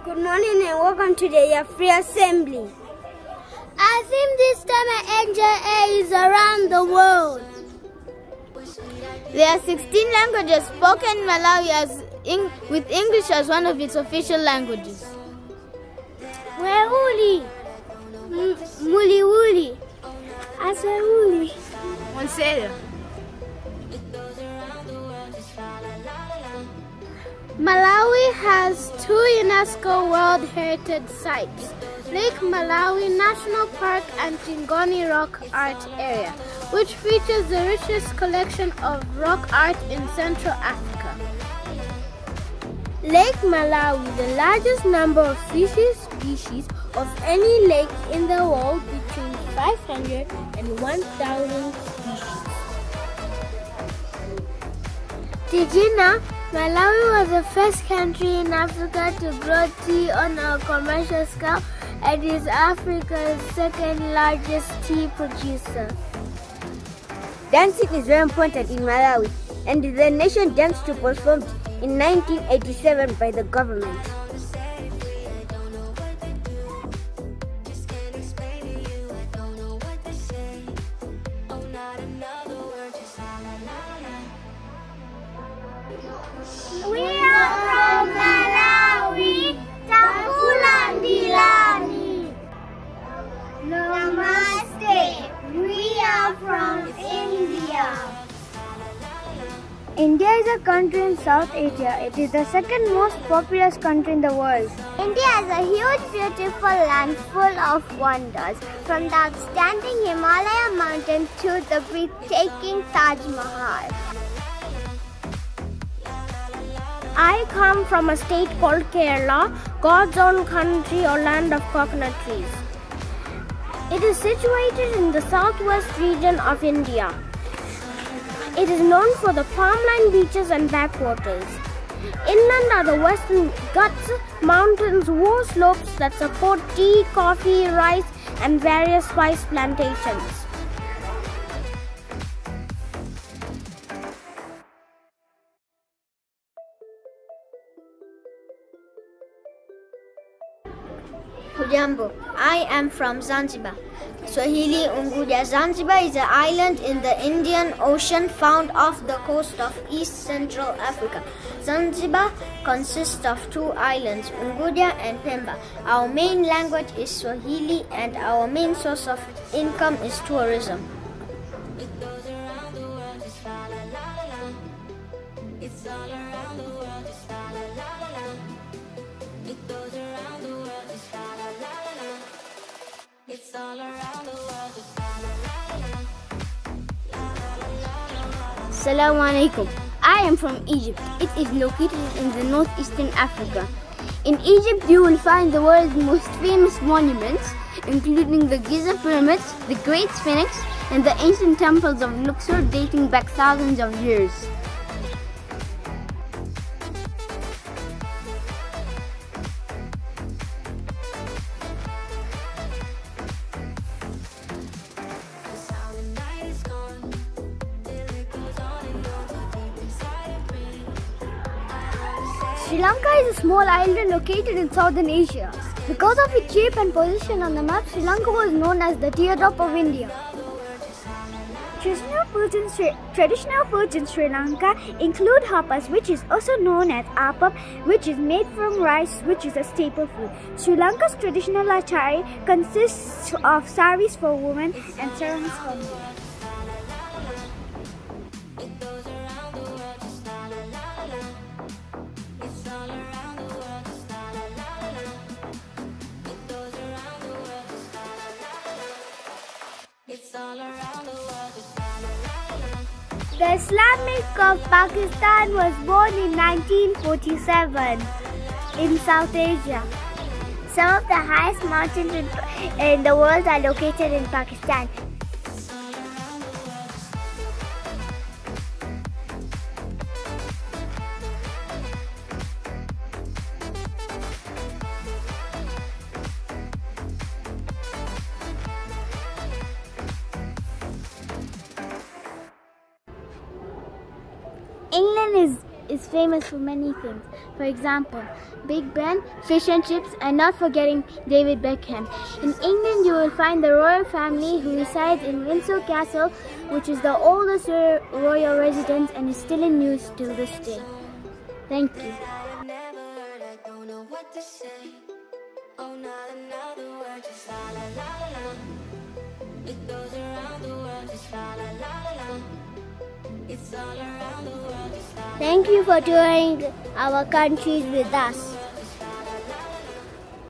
Good morning and welcome to the Year Free Assembly. Our theme this time at NJA is around the world. There are 16 languages spoken in Malawi with English as one of its official languages. Weuli, Muliuli, Aseuli, Monserio. Malawi has two UNESCO World Heritage Sites, Lake Malawi National Park and Tingoni Rock Art Area, which features the richest collection of rock art in Central Africa. Lake Malawi, the largest number of species of any lake in the world, between 500 and 1,000 species. Did you know Malawi was the first country in Africa to grow tea on a commercial scale and is Africa's second largest tea producer? Dancing is very important in Malawi, and the nation dance troupe was formed in 1987 by the government. We are from Malawi, Takulandilani. Namaste, we are from India. India is a country in South Asia. It is the second most populous country in the world. India is a huge, beautiful land full of wonders, from the outstanding Himalaya mountain to the breathtaking Taj Mahal. I come from a state called Kerala, God's own country or land of coconut trees. It is situated in the southwest region of India. It is known for the palm-lined beaches and backwaters. Inland are the Western Ghats mountains, wood slopes that support tea, coffee, rice, and various spice plantations. Hujambo, I am from Zanzibar. Swahili Unguja. Zanzibar is an island in the Indian Ocean found off the coast of East Central Africa. Zanzibar consists of two islands, Unguja and Pemba. Our main language is Swahili and our main source of income is tourism. Assalamu alaikum. I am from Egypt. It is located in the northeastern Africa. In Egypt, you will find the world's most famous monuments, including the Giza pyramids, the Great Sphinx, and the ancient temples of Luxor dating back thousands of years. Sri Lanka is a small island located in southern Asia. Because of its shape and position on the map, Sri Lanka was known as the teardrop of India. Traditional foods in Sri Lanka include hapas, which is also known as appam, which is made from rice, which is a staple food. Sri Lanka's traditional attire consists of saris for women and sarangs for men. The Islamic of Pakistan was born in 1947 in South Asia. Some of the highest mountains in the world are located in Pakistan. England is is famous for many things. For example, Big Ben, fish and chips, and not forgetting David Beckham. In England, you will find the royal family who resides in Windsor Castle, which is the oldest royal residence and is still in use till this day. Thank you. Thank you for touring our countries with us.